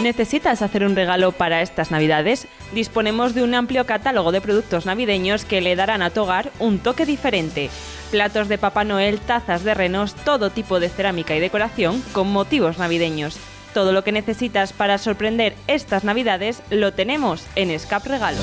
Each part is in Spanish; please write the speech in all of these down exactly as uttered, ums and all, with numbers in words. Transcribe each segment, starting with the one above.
¿Necesitas hacer un regalo para estas Navidades? Disponemos de un amplio catálogo de productos navideños que le darán a tu hogar un toque diferente. Platos de Papá Noel, tazas de renos, todo tipo de cerámica y decoración con motivos navideños. Todo lo que necesitas para sorprender estas Navidades lo tenemos en Escape Regalo.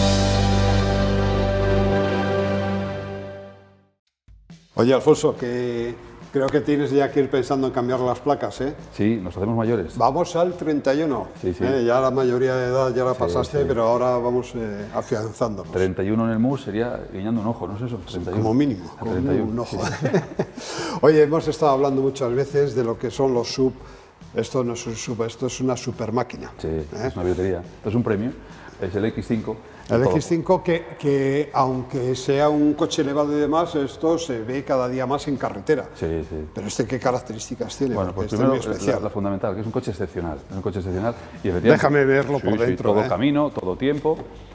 Oye, Alfonso, que creo que tienes ya que ir pensando en cambiar las placas, ¿eh? Sí, nos hacemos mayores. Vamos al treinta y uno. Sí, sí. ¿eh? Ya la mayoría de edad ya la Sí, pasaste, sí. pero ahora vamos eh, afianzándonos. treinta y uno en el M U S sería guiñando un ojo, ¿no es eso? treinta y uno. Como mínimo, como treinta y uno, un ojo. sí. Oye, hemos estado hablando muchas veces de lo que son los sub. Esto no es un sub, esto es una super máquina. Sí, ¿eh? es una billetería. Esto es un premio, es el X cinco. El X cinco que, que, aunque sea un coche elevado y demás, esto se ve cada día más en carretera. Sí, sí. Pero este, ¿qué características tiene? Bueno, Porque pues este primero es muy especial. la, la fundamental, que es un coche excepcional. Es un coche excepcional y efectivamente... Déjame verlo sí, por sí, dentro. todo ¿eh? camino, todo tiempo.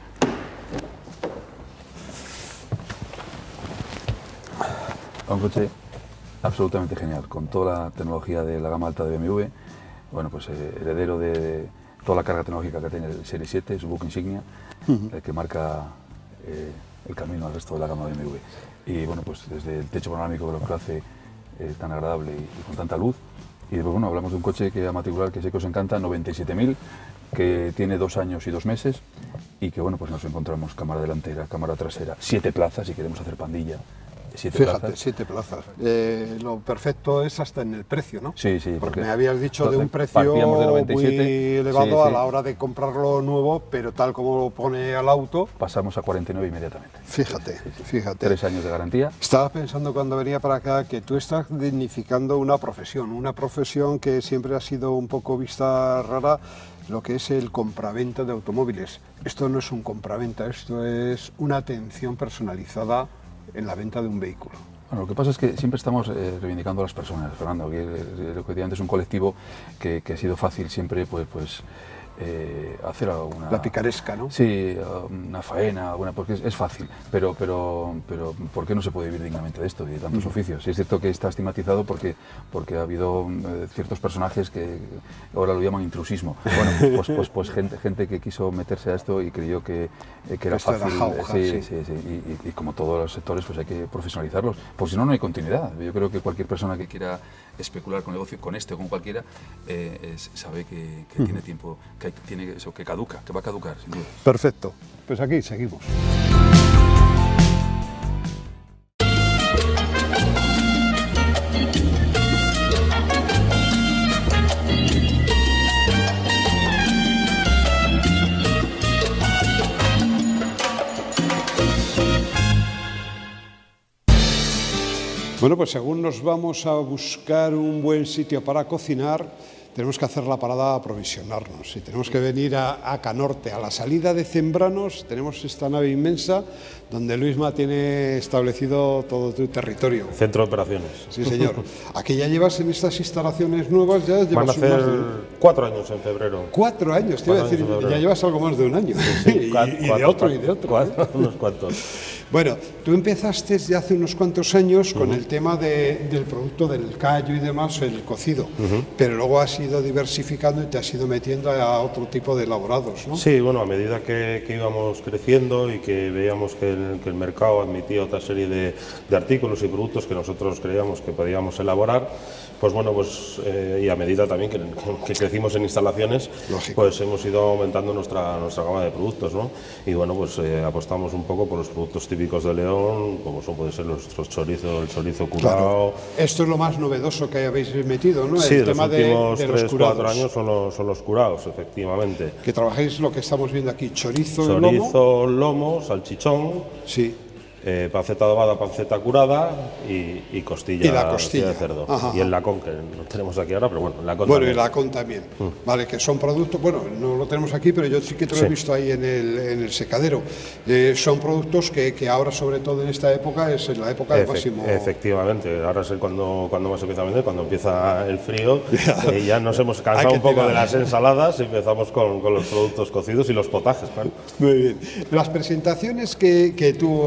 Un coche absolutamente genial, con toda la tecnología de la gama alta de B M W. Bueno, pues eh, heredero de toda la carga tecnológica que tiene el Serie siete, su buque insignia, uh-huh. el que marca eh, el camino al resto de la gama B M W. Y bueno, pues desde el techo panorámico, lo que lo hace eh, tan agradable y, y con tanta luz. Y después, bueno, hablamos de un coche que a matricular, que sé que os encanta, noventa y siete mil, que tiene dos años y dos meses y que, bueno, pues nos encontramos cámara delantera, cámara trasera, siete plazas si queremos hacer pandilla. Siete Fíjate, plazas. siete plazas. Eh, lo perfecto es hasta en el precio, ¿no? Sí, sí. Porque, porque me habías dicho entonces, de un precio de noventa y siete, muy elevado sí, a sí. la hora de comprarlo nuevo, pero tal como lo pone al auto... Pasamos a cuarenta y nueve inmediatamente. Fíjate, sí, sí. fíjate. Tres años de garantía. Estaba pensando cuando venía para acá que tú estás dignificando una profesión, una profesión que siempre ha sido un poco vista rara, lo que es el compraventa de automóviles. Esto no es un compraventa, esto es una atención personalizada en la venta de un vehículo. Bueno, lo que pasa es que siempre estamos eh, reivindicando a las personas, Fernando, que eh, efectivamente es un colectivo que, que ha sido fácil siempre pues, pues eh, hacer alguna... La picaresca, ¿no? Sí, una faena, alguna, porque es, es fácil, pero, pero, pero ¿por qué no se puede vivir dignamente de esto y de tantos mm. oficios? Sí, es cierto que está estigmatizado porque, porque ha habido eh, ciertos personajes que ahora lo llaman intrusismo. Bueno, pues, pues, pues gente, gente que quiso meterse a esto y creyó que, eh, que era esto fácil. Era jauja, sí, sí. sí, sí, y, y, y como todos los sectores pues hay que profesionalizarlos, porque si no, no hay continuidad. Yo creo que cualquier persona que quiera especular con negocio, con este o con cualquiera, eh, es, sabe que, que mm. tiene tiempo, que, hay, tiene eso, que caduca, que va a caducar, sin duda. Perfecto. Pues aquí seguimos. Bueno, pues según nos vamos a buscar un buen sitio para cocinar, tenemos que hacer la parada a aprovisionarnos y tenemos que venir a, a Canorte. A la salida de Zembranos tenemos esta nave inmensa donde Luisma tiene establecido todo tu territorio. Centro de operaciones. Sí, señor. Aquí ya llevas en estas instalaciones nuevas, ya llevas Van a hacer de... cuatro años en febrero. Cuatro años, te iba a decir, ya llevas algo más de un año. Sí, sí, cuatro, y, y de otro, cuatro, y de otro. Cuatro, ¿eh? Unos cuantos. Bueno, tú empezaste ya hace unos cuantos años con uh-huh. el tema de, del producto del callo y demás, el cocido, uh-huh. pero luego has ido diversificando y te has ido metiendo a otro tipo de elaborados, ¿no? Sí, bueno, a medida que, que íbamos creciendo y que veíamos que el, que el mercado admitía otra serie de, de artículos y productos que nosotros creíamos que podíamos elaborar, pues bueno, pues eh, y a medida también que, que crecimos en instalaciones, Lógico. pues hemos ido aumentando nuestra, nuestra gama de productos, ¿no? Y bueno, pues eh, apostamos un poco por los productos típicos de León, como son puede ser nuestros chorizos, el chorizo curado. Claro. Esto es lo más novedoso que habéis metido, ¿no? Sí, el los tema últimos de, de tres, los curados. cuatro años son los, son los curados, efectivamente. Que trabajáis lo que estamos viendo aquí, chorizo, chorizo, lomo, lomo, salchichón. Sí. Eh, panceta adobada, panceta curada y, y, costilla, y la costilla de cerdo. Ajá. Y el lacón, que no tenemos aquí ahora, pero bueno, el lacón Bueno, también. y el lacón también. Mm. Vale, que son productos, bueno, no lo tenemos aquí, pero yo sí que te lo sí. he visto ahí en el, en el secadero. Eh, son productos que, que ahora, sobre todo en esta época, es en la época de Efe máximo... Efectivamente, ahora es cuando, cuando más empieza a vender, cuando empieza el frío, y eh, ya nos hemos cansado un poco tirar. de las ensaladas y empezamos con, con los productos cocidos y los potajes, claro. Muy bien. Las presentaciones que, que tú haces,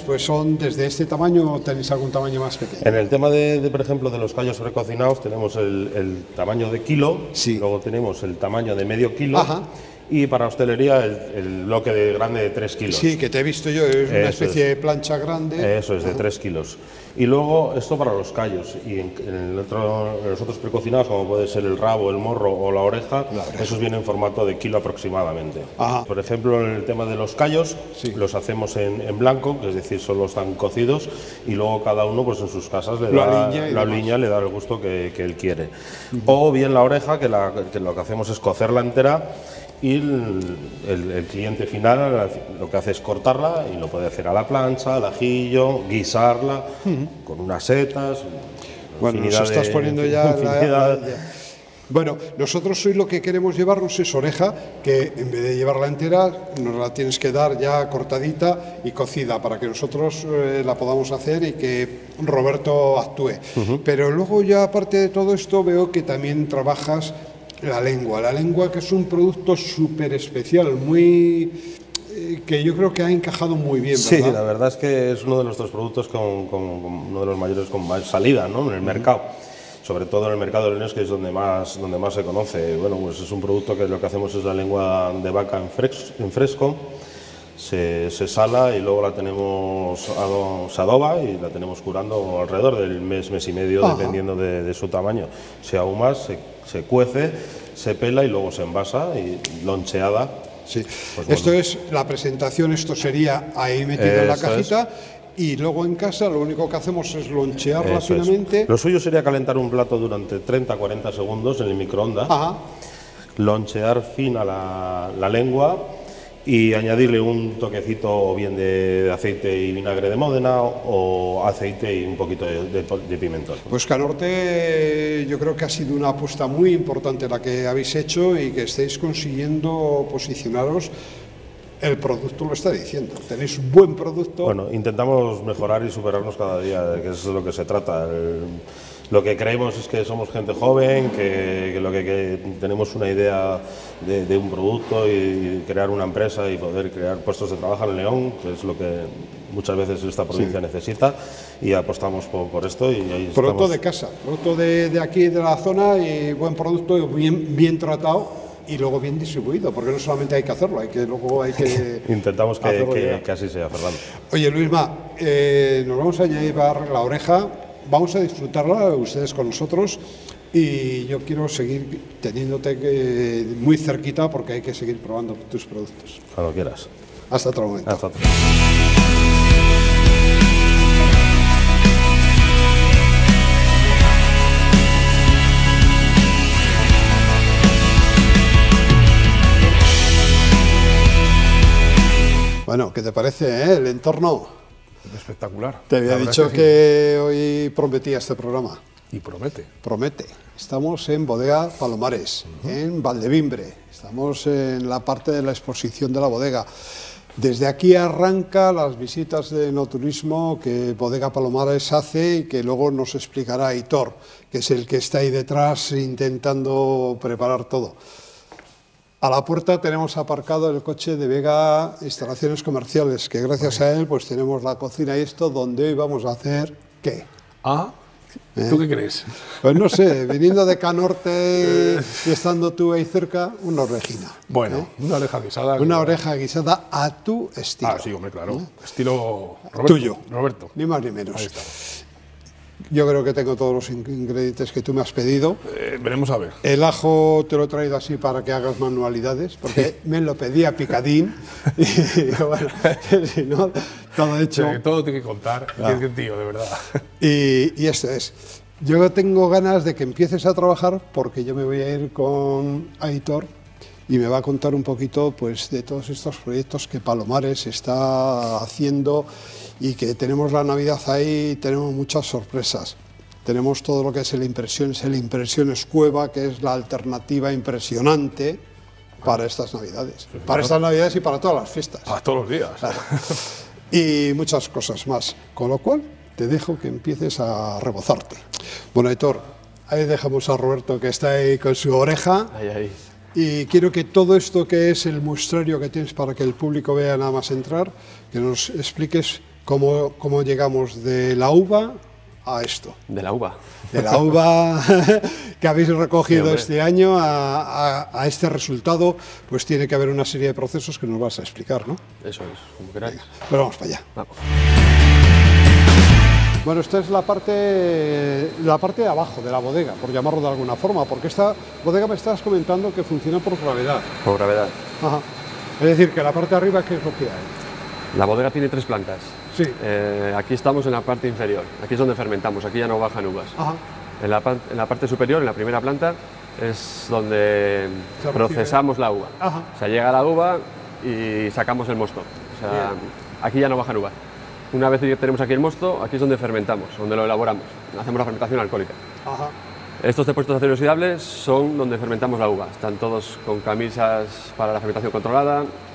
pues son desde este tamaño o tenéis algún tamaño más pequeño. En el tema de, de por ejemplo, de los callos precocinados tenemos el, el tamaño de kilo, sí. Luego tenemos el tamaño de medio kilo. Ajá. Y para hostelería el, el bloque de grande de tres kilos. Sí, que te he visto yo, es una Eso especie es. de plancha grande. Eso es, de tres kilos. Y luego esto para los callos. Y en, en, el otro, en los otros precocinados, como puede ser el rabo, el morro o la oreja, la oreja. esos vienen en formato de kilo aproximadamente. Ajá. Por ejemplo, en el tema de los callos, sí. los hacemos en, en blanco, es decir, solo están cocidos, y luego cada uno pues en sus casas le lo da, alinea, lo alinea, le da el gusto que, que él quiere. Uh-huh. O bien la oreja, que, la, que lo que hacemos es cocerla entera, y el, el, el cliente final lo que hace es cortarla y lo puede hacer a la plancha, al ajillo, guisarla, uh-huh. con unas setas. Bueno, nos estás de, poniendo ya la, la, de... Bueno, nosotros hoy lo que queremos llevarnos es oreja, que en vez de llevarla entera, nos la tienes que dar ya cortadita y cocida para que nosotros eh, la podamos hacer y que Roberto actúe. Uh-huh. Pero luego ya aparte de todo esto veo que también trabajas la lengua, la lengua que es un producto súper especial, muy eh, que yo creo que ha encajado muy bien, ¿verdad? Sí, la verdad es que es uno de nuestros productos con, con, con uno de los mayores con más salida, ¿no?, en el mercado, sobre todo en el mercado de Leones, que es donde más, donde más se conoce. Bueno, pues es un producto que lo que hacemos es la lengua de vaca en, frex, en fresco, se, se sala y luego la tenemos, se adoba y la tenemos curando alrededor del mes, mes y medio, Ajá. dependiendo de, de su tamaño. Se ahuma, se, se cuece, se pela y luego se envasa y loncheada. Sí. Pues esto bueno. es la presentación, esto sería ahí metido Eso en la cajita. Es. Y luego en casa lo único que hacemos es lonchearla Eso finamente. Es. Lo suyo sería calentar un plato durante treinta a cuarenta segundos en el microondas, Ajá. lonchear fina la, la lengua y añadirle un toquecito o bien de, de aceite y vinagre de Módena o aceite y un poquito de, de, de pimentón. Pues Canorte yo creo que ha sido una apuesta muy importante la que habéis hecho y que estáis consiguiendo posicionaros. El producto lo está diciendo, tenéis un buen producto. Bueno, intentamos mejorar y superarnos cada día, que eso es de lo que se trata. El, lo que creemos es que somos gente joven, que, que lo que, que tenemos una idea de, de un producto y crear una empresa y poder crear puestos de trabajo en León, que es lo que muchas veces esta provincia sí. necesita, y apostamos por, por esto. Y ahí producto estamos. de casa, producto de, de aquí, de la zona, y buen producto, bien, bien tratado. Y luego bien distribuido, porque no solamente hay que hacerlo, hay que luego hay que intentamos que, que, que así sea, Fernando. Oye, Luisma, eh, nos vamos a llevar la oreja, vamos a disfrutarla ustedes con nosotros y yo quiero seguir teniéndote que, muy cerquita porque hay que seguir probando tus productos. Cuando quieras. Hasta otro momento. Hasta otro. Bueno, ¿qué te parece, eh, el entorno? Espectacular. Te había dicho que, que hoy prometía este programa. Y promete. Promete. Estamos en Bodega Palomares, uh-huh. en Valdevimbre. Estamos en la parte de la exposición de la bodega. Desde aquí arranca las visitas de enoturismo que Bodega Palomares hace y que luego nos explicará Aitor, que es el que está ahí detrás intentando preparar todo. A la puerta tenemos aparcado el coche de Vega Instalaciones Comerciales, que gracias a él pues tenemos la cocina y esto, donde hoy vamos a hacer, ¿qué? Ah, ¿tú ¿Eh? qué crees? Pues no sé, viniendo de Canorte y estando tú ahí cerca, una orejina. Bueno, ¿eh? una oreja guisada. Una que... oreja guisada a tu estilo. Ah, sí, hombre, claro. ¿Eh? Estilo Roberto. Tuyo. Roberto. Ni más ni menos. Ahí está. Yo creo que tengo todos los ingredientes que tú me has pedido. Eh, veremos a ver. El ajo te lo he traído así para que hagas manualidades, porque me lo pedía picadín. Y digo, bueno, si no, todo hecho. Sí, todo tiene que contar. Ah. Qué tío, de verdad. Y, y esto es. Yo tengo ganas de que empieces a trabajar porque yo me voy a ir con Aitor y me va a contar un poquito pues, de todos estos proyectos que Palomares está haciendo y que tenemos la Navidad ahí y tenemos muchas sorpresas. Tenemos todo lo que es el Impresiones, el Impresiones Cueva, que es la alternativa impresionante para estas Navidades. Sí, para estas Navidades y para todas las fiestas. Para todos los días. Claro. Y muchas cosas más. Con lo cual, te dejo que empieces a rebozarte. Bueno, Aitor, ahí dejamos a Roberto que está ahí con su oreja. Ahí, ahí. Y quiero que todo esto que es el muestrario que tienes para que el público vea nada más entrar, que nos expliques ¿Cómo, cómo llegamos de la uva a esto? De la uva. De la uva que habéis recogido Sí, este año a, a, a este resultado, pues tiene que haber una serie de procesos que nos vas a explicar, ¿no? Eso es, como queráis. Venga, pues vamos para allá. Vamos. Bueno, esta es la parte, la parte de abajo de la bodega, por llamarlo de alguna forma, porque esta bodega me estás comentando que funciona por gravedad. Por gravedad. Ajá. Es decir, que la parte de arriba, ¿qué es lo que hay? La bodega tiene tres plantas. Sí. Eh, aquí estamos en la parte inferior, aquí es donde fermentamos, aquí ya no bajan uvas. Ajá. En la, en la parte superior, en la primera planta, es donde Se procesamos la uva. Ajá. O sea, llega la uva y sacamos el mosto. O sea, Bien. aquí ya no bajan uvas. Una vez que tenemos aquí el mosto, aquí es donde fermentamos, donde lo elaboramos. Hacemos la fermentación alcohólica. Ajá. Estos depósitos de acero inoxidable son donde fermentamos la uva. Están todos con camisas para la fermentación controlada.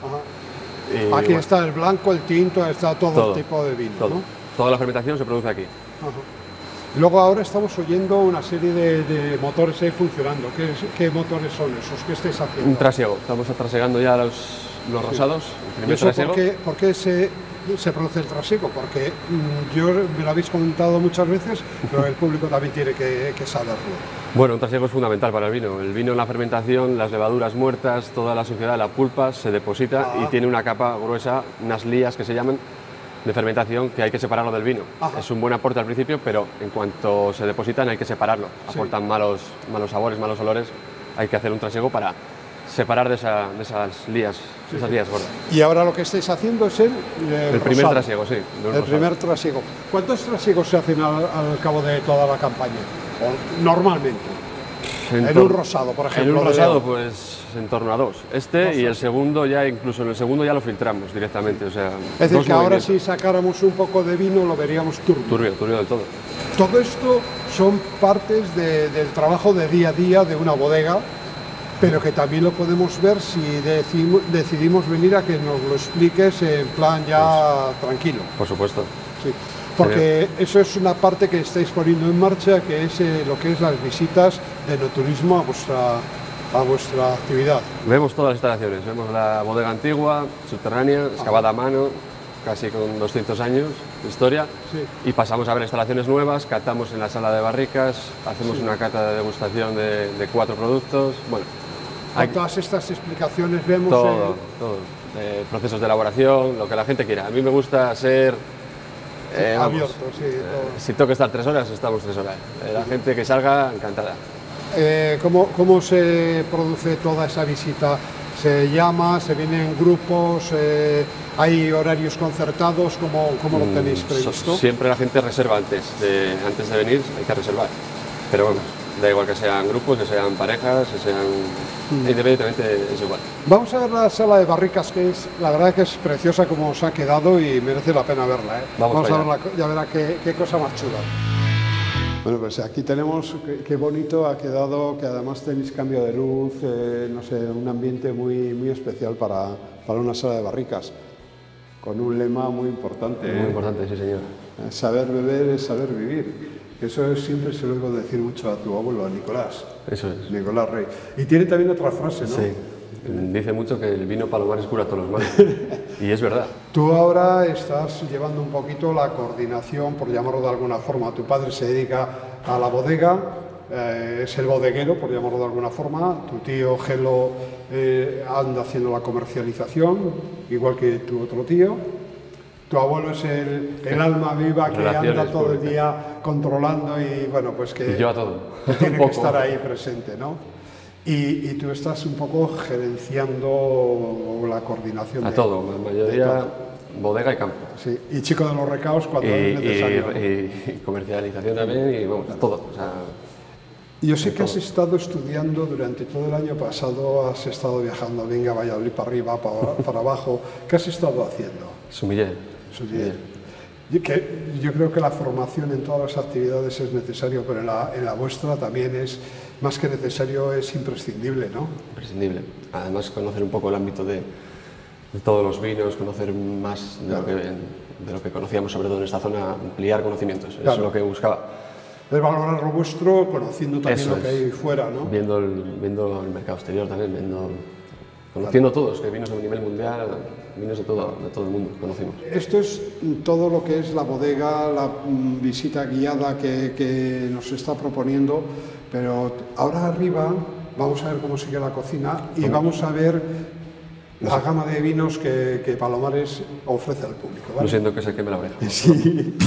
Ajá. y, Aquí bueno, está el blanco, el tinto, está todo, todo, tipo de vino, todo. ¿no? Toda la fermentación se produce aquí. Ajá. Y luego ahora estamos oyendo una serie de, de motores ahí funcionando. ¿Qué, ¿Qué motores son esos? ¿Qué estáis haciendo? Un trasiego. Estamos trasegando ya los, los rosados. El ¿Y primer eso trasiego. por qué, por qué se, se produce el trasiego? Porque mm, yo me lo habéis comentado muchas veces, pero el público también tiene que, que saberlo. Bueno, un trasiego es fundamental para el vino. El vino en la fermentación, las levaduras muertas, toda la suciedad de la pulpa se deposita Ah. y tiene una capa gruesa, unas lías que se llaman de fermentación, que hay que separarlo del vino. Ajá. Es un buen aporte al principio, pero en cuanto se depositan hay que separarlo. Sí. Aportan malos, malos sabores, malos olores. Hay que hacer un trasiego para separar de, esa- de esas lías, de esas lías gordas. Y ahora lo que estáis haciendo es el, eh, El primer rosado. trasiego, sí. de un El rosado. primer trasiego. ¿Cuántos trasiegos se hacen al, al cabo de toda la campaña? O normalmente. En tor- un rosado, por ejemplo. En un de rosado, León. pues en torno a dos. Este y el segundo ya, incluso en el segundo ya lo filtramos directamente. O sea, Es decir, dos que ahora movimientos. si sacáramos un poco de vino lo veríamos turbio. Turbio, turbio del todo. Todo esto son partes de- del trabajo de día a día de una bodega, pero que también lo podemos ver si decimos- decidimos venir a que nos lo expliques en plan ya tranquilo. Por supuesto. Sí. Porque eso es una parte que estáis poniendo en marcha, que es eh, lo que es las visitas de enoturismo a vuestra, a vuestra actividad. Vemos todas las instalaciones. Vemos la bodega antigua, subterránea, excavada a mano, casi con doscientos años de historia. Sí. Y pasamos a ver instalaciones nuevas, catamos en la sala de barricas, hacemos una cata de degustación de, de cuatro productos. Bueno, Con hay todas estas explicaciones vemos... todo, eh, todo. Eh, procesos de elaboración, lo que la gente quiera. A mí me gusta ser... eh, vamos, abierto, sí. todo. Si tengo que estar tres horas, estamos tres horas. Eh, la gente que salga, encantada. Eh, ¿cómo, ¿Cómo se produce toda esa visita? ¿Se llama? ¿Se vienen en grupos? Eh, ¿Hay horarios concertados? ¿Cómo, cómo lo tenéis So- previsto? siempre la gente reserva antes de, antes de venir, hay que reservar. Pero vamos, da igual que sean grupos, que sean parejas, que sean... Mm. Independientemente es igual. Vamos a ver la sala de barricas, que es, la verdad que es preciosa como os ha quedado y merece la pena verla. ¿eh? Vamos a para verla, ya verá qué, qué cosa más chula. Bueno, pues aquí tenemos, qué, qué bonito ha quedado, que además tenéis cambio de luz, eh, no sé, un ambiente muy, muy especial para, para una sala de barricas, con un lema muy importante. Muy ¿eh? importante, sí señor. Eh, Saber beber es saber vivir. Eso es, siempre se lo oigo decir mucho a tu abuelo, a Nicolás. Eso es. Nicolás Rey. Y tiene también otra frase, ¿no? Sí. Dice mucho que el vino Palomares cura todos los males. Y es verdad. Tú ahora estás llevando un poquito la coordinación, por llamarlo de alguna forma. Tu padre se dedica a la bodega, eh, es el bodeguero, por llamarlo de alguna forma. Tu tío Gelo eh, anda haciendo la comercialización, igual que tu otro tío. Tu abuelo es el, el alma viva que Relaciones anda todo el públicas. día controlando y bueno, pues que Y lleva todo. tiene Un que poco. estar ahí presente, ¿no? Y, y tú estás un poco gerenciando la coordinación A de todo, la de mayoría todo. bodega y campo. Sí, y chico de los recaos Y, cuando es necesario. ¿no? y- y comercialización también y vamos, todo. O sea, Y yo sé que has estado estudiando durante todo el año pasado, has estado viajando, venga, Valladolid para arriba, para, para abajo. ¿Qué has estado haciendo? sumiller. Sumiller. Yo, que, yo creo que la formación en todas las actividades es necesario, pero en la, en la vuestra también es, más que necesario, es imprescindible, ¿no? Imprescindible. Además, conocer un poco el ámbito de, de todos los vinos, conocer más de, lo que, de lo que conocíamos, sobre todo en esta zona, ampliar conocimientos. Eso Claro. es lo que buscaba. Es valorar lo vuestro, conociendo también Eso lo que es. hay fuera, ¿no? Viendo el, viendo el mercado exterior también, viendo conociendo todos, que vinos a nivel mundial, vinos de todo, de todo el mundo conocimos. Esto es todo lo que es la bodega, la mm, visita guiada que, que nos está proponiendo, pero ahora arriba vamos a ver cómo sigue la cocina y vamos a ver la gama de vinos que, que Palomares ofrece al público, ¿vale? No siento que se queme la oreja. Sí.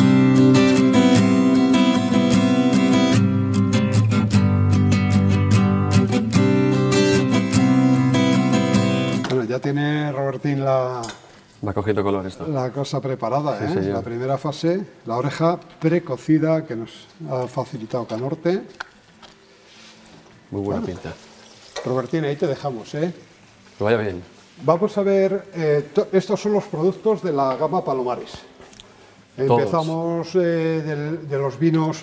Bueno, ya tiene Robertín la, Va cogiendo color esto. la cosa preparada, Sí, ¿eh? señor. La primera fase, la oreja precocida que nos ha facilitado Canorte. Muy buena pinta. Robertín, ahí te dejamos, ¿eh? Que vaya bien. Vamos a ver, eh, to- estos son los productos de la gama Palomares. Todos. Empezamos eh, del- de los vinos,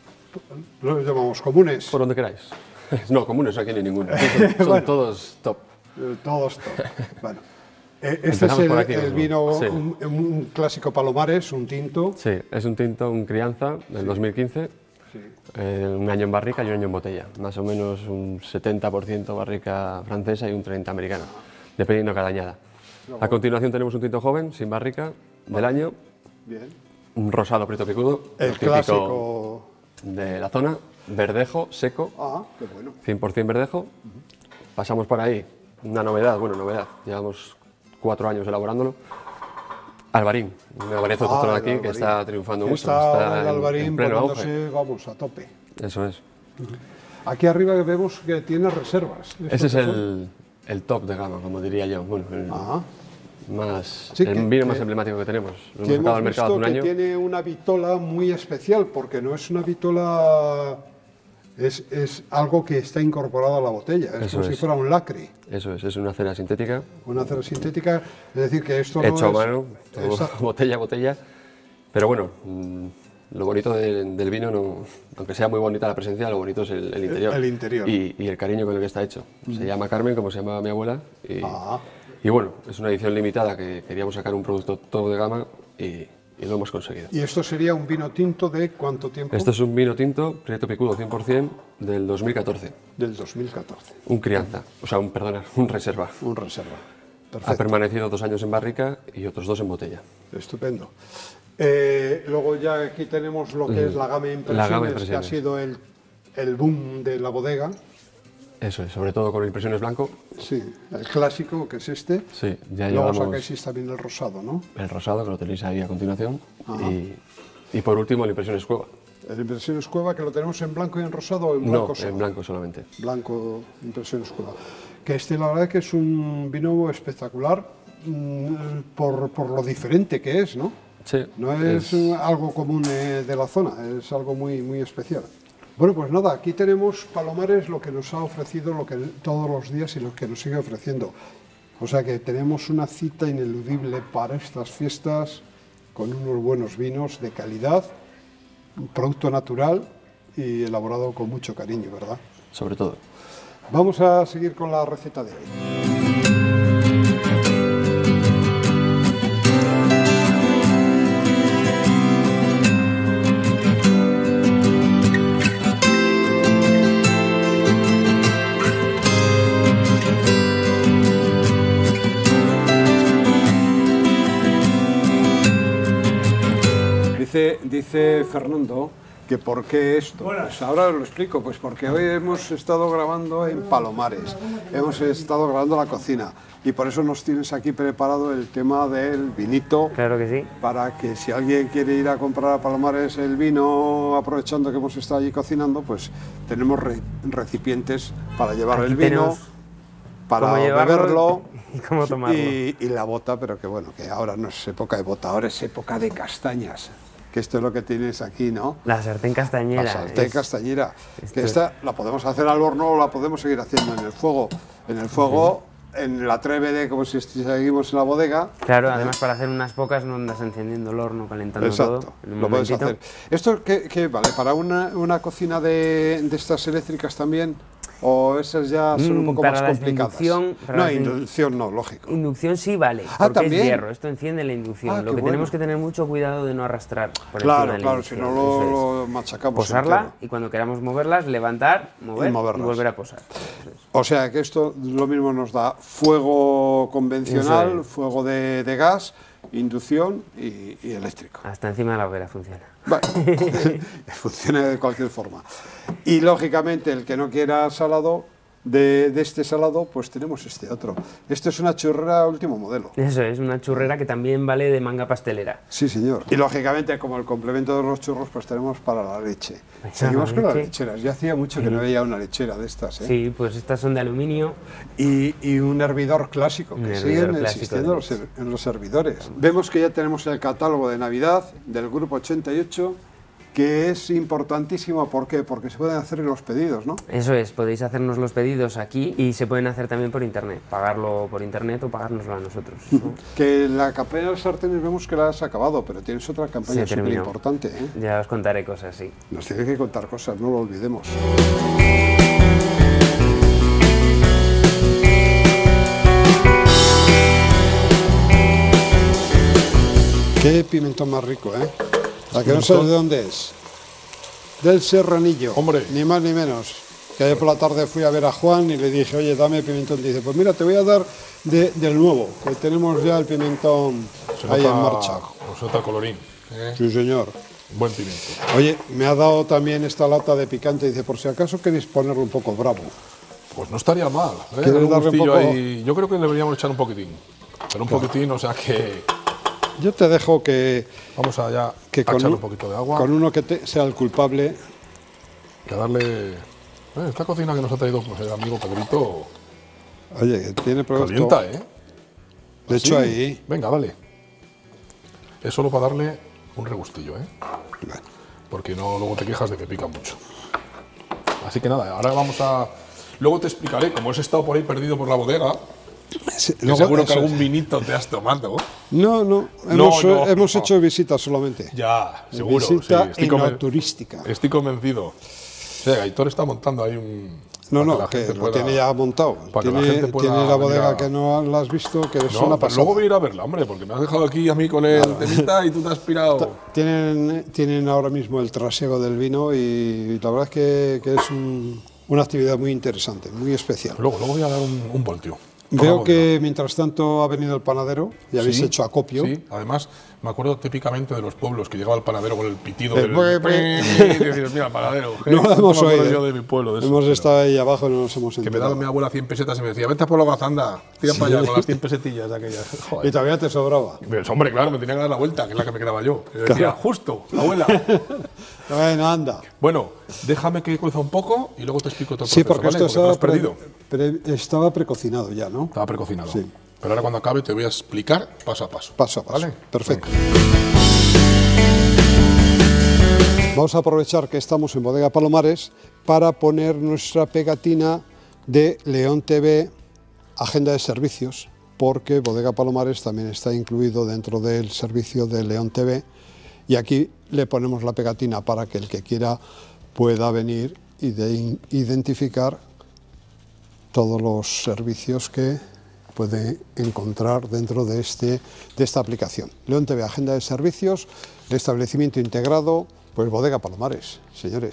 los llamamos comunes, Por donde queráis. No, comunes aquí no hay ninguno. Son, son Bueno. todos top. eh, todos. todos. Bueno, eh, este es Empezamos el, por aquí el mismo. vino, Sí. un, un clásico Palomares, un tinto. Sí, es un tinto, un crianza del dos mil quince. Eh, un año en barrica y un año en botella. Más o menos un setenta por ciento barrica francesa y un treinta por ciento americana, dependiendo cada añada. A continuación tenemos un tinto joven, sin barrica, del año. Bien. Un rosado prieto picudo, El típico clásico. de la zona. Verdejo, seco, Ah, qué bueno. cien por ciento verdejo. Pasamos por ahí, una novedad, bueno, novedad, llevamos cuatro años elaborándolo. Albarín, una variedad autóctona Ah, aquí el que Albarín. está triunfando mucho. Está, el en- Albarín en pleno auge. poniéndose, vamos, a tope. Eso es. Aquí arriba vemos que tiene reservas. ¿Esto Ese es qué son? el, el top de gama, como diría yo. Bueno, el, Ah, más, Sí, el que- vino que- más emblemático que tenemos. Lo que hemos sacado al hemos mercado hace un visto que año. tiene una vitola muy especial, porque no es una vitola, es, es algo que está incorporado a la botella, es Eso como si es. fuera un lacre, Eso es, es una cera sintética, una cera sintética, es decir, que esto hecho no a es... mano, todo Exacto. botella a botella. Pero bueno, mm, lo bonito del, del vino, no, aunque sea muy bonita la presencia, lo bonito es el, el interior. el interior. Y, y el cariño con el que está hecho. Se llama Carmen, como se llamaba mi abuela. Y, Ah. y bueno, es una edición limitada que queríamos sacar un producto todo de gama y, y lo hemos conseguido. ¿Y esto sería un vino tinto de cuánto tiempo? Esto es un vino tinto, prieto picudo cien por ciento, del dos mil catorce. Del dos mil catorce, Un crianza, o sea, un, perdona, un reserva. un reserva. Ha Perfecto, permanecido dos años en barrica y otros dos en botella. estupendo. Eh, luego ya aquí tenemos lo que es la gama de impresiones, La gama de que ha impresiones. sido el, el boom de la bodega. Eso es, sobre todo con impresiones blanco. Sí, el clásico, que es este. Sí, ya Luego llevamos sacáis también el rosado, ¿no? el rosado, que lo tenéis ahí a continuación. Y, y por último, la impresión es cueva. El Impresiones Cueva, que lo tenemos en blanco y en rosado, o en No, blanco solo? en blanco solamente. Blanco, Impresiones Cueva. Que este, la verdad, que es un vino espectacular mm, por, por lo diferente que es, ¿no? Sí, No es, eh, algo común eh, de la zona, es algo muy, muy especial. Bueno, pues nada, aquí tenemos Palomares, lo que nos ha ofrecido lo que, todos los días y lo que nos sigue ofreciendo. O sea que tenemos una cita ineludible para estas fiestas, con unos buenos vinos de calidad, un producto natural y elaborado con mucho cariño, ¿verdad? sobre todo. Vamos a seguir con la receta de hoy. Dice, dice Fernando que por qué esto. Pues ahora os lo explico, pues porque hoy hemos estado grabando en Palomares, hemos estado grabando la cocina y por eso nos tienes aquí preparado el tema del vinito. Claro que sí. Para que si alguien quiere ir a comprar a Palomares el vino, aprovechando que hemos estado allí cocinando, pues tenemos re- recipientes para llevar Aquí el vino, tenemos para cómo llevarlo beberlo y cómo tomarlo. y, y la bota, pero que bueno, que ahora no es época de bota, ahora es época de castañas, que esto es lo que tienes aquí, ¿no? La sartén castañera. La sartén es- castañera, esto que es- esta la podemos hacer al horno o la podemos seguir haciendo en el fuego. En el fuego, en la trébede, como si seguimos en la bodega. Claro, además para hacer unas pocas no andas encendiendo el horno, calentando Exacto, todo. En un lo puedes momentito. hacer. ¿Esto qué, qué vale? ¿Para una, una cocina de, de estas eléctricas también? ¿O esas ya son un Mm, poco para más las de complicadas? inducción, para no, las de- inducción no, lógico. Inducción sí vale, Ah, porque ¿también? es hierro, esto enciende la inducción. Ah, Lo qué que bueno. tenemos que tener mucho cuidado de no arrastrar por Claro, encima de la claro, si inducción, no lo, eso es. lo machacamos Posarla entero. y cuando queramos moverlas, levantar, mover y, moverlas. volver a posar. Eso es. O sea que esto lo mismo nos da fuego convencional, Eso es. fuego de, de gas, inducción y, y eléctrico. Hasta encima de la hoguera funciona. Bueno, funciona de cualquier forma. Y lógicamente el que no quiera salado, de, de este salado, pues tenemos este otro. Esto es una churrera último modelo. Eso es, una churrera que también vale de manga pastelera. Sí, señor. Y lógicamente, como el complemento de los churros, pues tenemos para la leche. Para Seguimos la con las leche. lecheras. Ya hacía mucho que no veía una lechera de estas, ¿eh? Sí, pues estas son de aluminio. Y, y un hervidor clásico, que Un hervidor siguen clásico existiendo de los leche. her- en los servidores. Vemos que ya tenemos el catálogo de Navidad del Grupo ochenta y ocho, que es importantísimo. ¿Por qué? Porque se pueden hacer los pedidos, ¿no? Eso es, podéis hacernos los pedidos aquí y se pueden hacer también por internet. Pagarlo por internet o pagárnoslo a nosotros, ¿no? Que la campaña de los sartenes vemos que la has acabado, pero tienes otra campaña Se súper terminó. importante, ¿eh? Ya os contaré cosas, sí. Nos tiene que contar cosas, no lo olvidemos. Qué pimentón más rico, ¿eh? La que no sabes de dónde es. Del Serranillo. Hombre. Ni más ni menos. Que ayer por la tarde fui a ver a Juan y le dije, oye, dame pimentón. Dice, pues mira, te voy a dar de- del nuevo, que tenemos ya el pimentón Se ahí nota- en marcha. Se nota el colorín. ¿eh? Sí, señor. Buen pimiento. Oye, me ha dado también esta lata de picante. Dice, por si acaso queréis ponerlo un poco bravo. Pues no estaría mal. ¿eh? ¿Quieres Un darle un gustillo poco? ahí. Yo creo que le deberíamos echar un poquitín. Pero un poquitín, o sea que Yo te dejo que, vamos allá que a con, echar un- un poquito de agua. con uno que te- sea el culpable. Y a darle. Eh, esta cocina que nos ha traído pues, el amigo Pedrito. Oye, que tiene producto. Calienta, ¿eh? De hecho, Así. ahí. Venga, dale. Es solo para darle un regustillo, ¿eh? Bueno, Porque no, luego te quejas de que pica mucho. Así que nada, ahora vamos a. Luego te explicaré, como has estado por ahí perdido por la bodega, sí, que luego seguro que eso- algún vinito te has tomado. No, no, No, hemos, no. hemos hecho visitas solamente. Ya, seguro. Visita sí, estoy, y no conven- turística. estoy convencido. O sea, Aitor está montando ahí un. No, para no, la que gente lo pueda- tiene ya montado. para que la Tiene, gente pueda tiene la bodega venir a- que no la has visto, que es No, una pero pasada. luego voy a ir a verla, hombre, porque me has dejado aquí a mí con el temita y tú te has pirado. Tienen, tienen ahora mismo el trasiego del vino y la verdad es que, que es un- una actividad muy interesante, muy especial. Luego, luego voy a dar un, un voltio. Por la Veo bodega. que mientras tanto ha venido el panadero y habéis Sí, hecho acopio. Sí, además me acuerdo típicamente de los pueblos que llegaba el panadero con el pitido El del. bue, bue. Y decías, mira, panadero. No lo hemos me acuerdo oído. yo de mi pueblo. De eso, hemos pero estado ahí abajo y no nos hemos Que me enterado. daba mi abuela cien pesetas y me decía, vete a por la gazanda, tira para allá con las cien pesetillas de aquellas. Y Joder. todavía te sobraba. Pues, hombre, claro, me tenía que dar la vuelta, que es la que me quedaba yo. Y decía, Claro. justo, abuela. Bueno, anda. Bueno, déjame que cueza un poco y luego te explico todo el Sí, proceso, porque ¿vale? esto te lo estaba, has perdido. pre- pre- estaba precocinado ya, ¿no? Estaba precocinado. Sí. Pero ahora cuando acabe te voy a explicar paso a paso. Paso a paso. ¿Vale? Perfecto. Vamos a aprovechar que estamos en Bodega Palomares para poner nuestra pegatina de León T V, agenda de servicios, porque Bodega Palomares también está incluido dentro del servicio de León T V y aquí le ponemos la pegatina para que el que quiera pueda venir y de identificar todos los servicios que puede encontrar dentro de, este, de esta aplicación. León T V, agenda de servicios, de establecimiento integrado, pues Bodega Palomares, señores.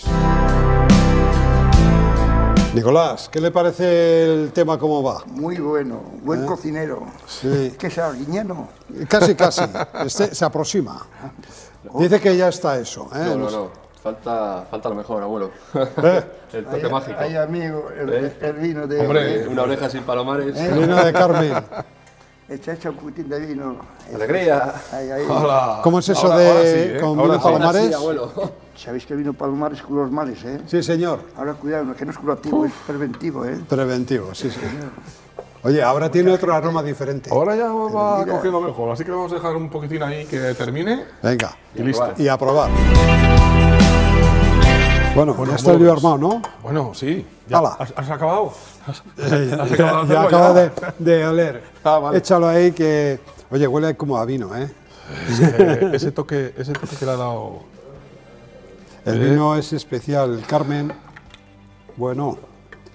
Nicolás, ¿qué le parece el tema cómo va? Muy bueno, buen cocinero. Sí. ¿Qué es arguiñano? Casi, casi, este se aproxima. Dice que ya está eso. ¿eh? No, no, no. Falta, falta lo mejor, abuelo. ¿Eh? El toque Ay, mágico. ay, amigo, el, ¿Eh? el vino de... Hombre, Una oreja sin palomares. ¿Eh? El vino de Carmen. Echa, echa un poquitín de vino. Alegría. Ay, ay. Hola. ¿Cómo es eso Ahora- de ahora sí, ¿eh? con Ahora vino sí. Palomares? Sí, abuelo. Sabéis que el vino Palomares con los mares, ¿eh? Sí, señor. Ahora cuidado, que no es curativo, es preventivo, ¿eh? Preventivo, sí, sí. Oye, ahora tiene otro aroma diferente. Ahora ya va mira. cogiendo mejor, así que vamos a dejar un poquitín ahí que termine Venga, y listo. y a probar. Bueno, Bueno, ya está el lío pues, armado, ¿no? Bueno, sí. Ya, Hala. ¿Has, has acabado? ya ¿Has acabado de ya hacerlo acaba de, ya? de oler. Ah, vale. Échalo ahí que... Oye, huele como a vino, ¿eh? Eh, ese, toque, ese toque que le ha dado... El Eh. vino es especial. El Carmen, bueno,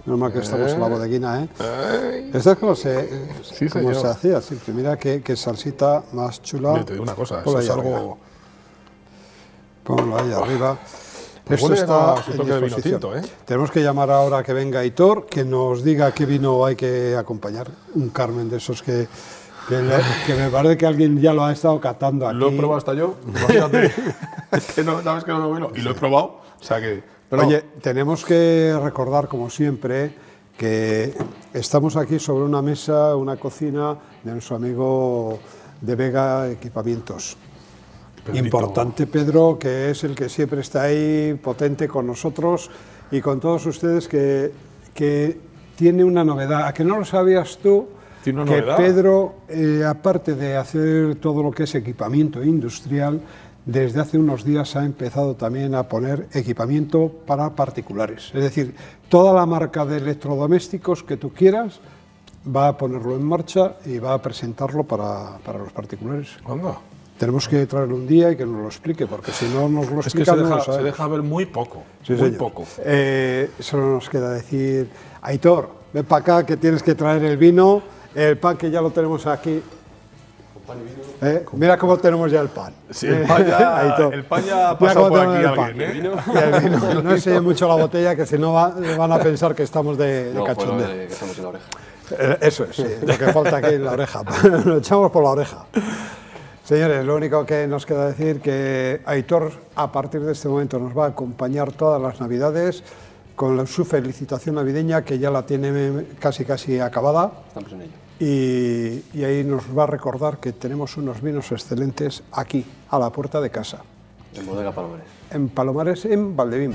Menos mal que Eh. estamos en la bodeguina, ¿eh? Ay. Esto es como se, Sí, como señor. se hacía, sí, que mira qué, qué salsita más chula. Mira, te digo una cosa, eso Ponlo es ahí algo... arriba. Ponlo ahí arriba. Pues Esto huele está a su en toque de vino disposición. tinto, ¿eh? Tenemos que llamar ahora que venga Aitor, que nos diga qué vino hay que acompañar. Un Carmen de esos que, que, le- que me parece que alguien ya lo ha estado catando aquí. Lo he probado hasta yo, imagínate. Es que no, sabes que no lo vino. Y lo he probado, o sea que... pero Oye, tenemos que recordar, como siempre, que estamos aquí sobre una mesa, una cocina de nuestro amigo de Vega Equipamientos. Pedrito. Importante, Pedro, que es el que siempre está ahí, potente con nosotros y con todos ustedes, que, que tiene una novedad. ¿A que no lo sabías tú? ¿Tiene una que novedad? Pedro, eh, aparte de hacer todo lo que es equipamiento industrial, desde hace unos días ha empezado también a poner equipamiento para particulares. Es decir, toda la marca de electrodomésticos que tú quieras va a ponerlo en marcha y va a presentarlo para, para los particulares. Anda. Tenemos que traerlo un día y que nos lo explique, porque si no nos lo Es que explica, se no lo deja, se sabemos. deja ver muy poco, Sí, muy señor. poco. Eh, solo nos queda decir, Aitor, ven para acá que tienes que traer el vino, el pan que ya lo tenemos aquí. Eh, Mira cómo tenemos ya el pan. Sí, el pan ya- Aitor. el pan ya ha Mira pasado cómo por tenemos aquí el pan. alguien, ¿eh? Y el vino. No enseñe mucho la botella, que si no va- van a pensar que estamos de, de No, fue lo cachondeo. de que estamos en la oreja. Eh, Eso es, sí, lo que falta aquí en la oreja. Lo echamos por la oreja. Señores, lo único que nos queda decir que Aitor, a partir de este momento, nos va a acompañar todas las Navidades con la- su felicitación navideña, que ya la tiene casi casi acabada. Estamos en ello. Y, y ahí nos va a recordar que tenemos unos vinos excelentes aquí, a la puerta de casa, En Bodega Palomares. en Palomares, en Valdevimbre.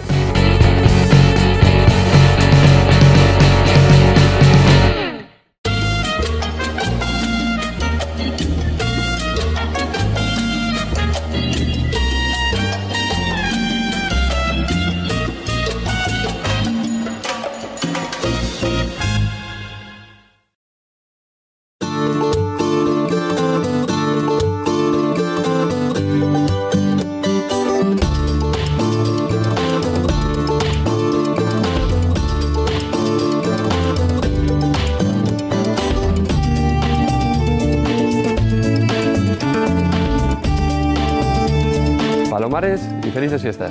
Palomares y felices fiestas.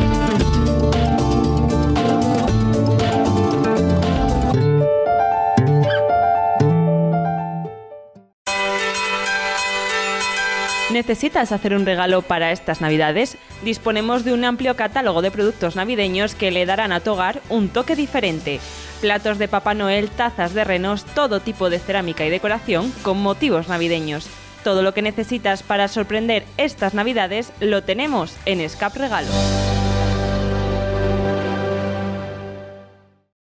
¿Necesitas hacer un regalo para estas Navidades? Disponemos de un amplio catálogo de productos navideños que le darán a tu hogar un toque diferente. Platos de Papá Noel, tazas de renos, todo tipo de cerámica y decoración con motivos navideños. Todo lo que necesitas para sorprender estas Navidades lo tenemos en Escape Regalo.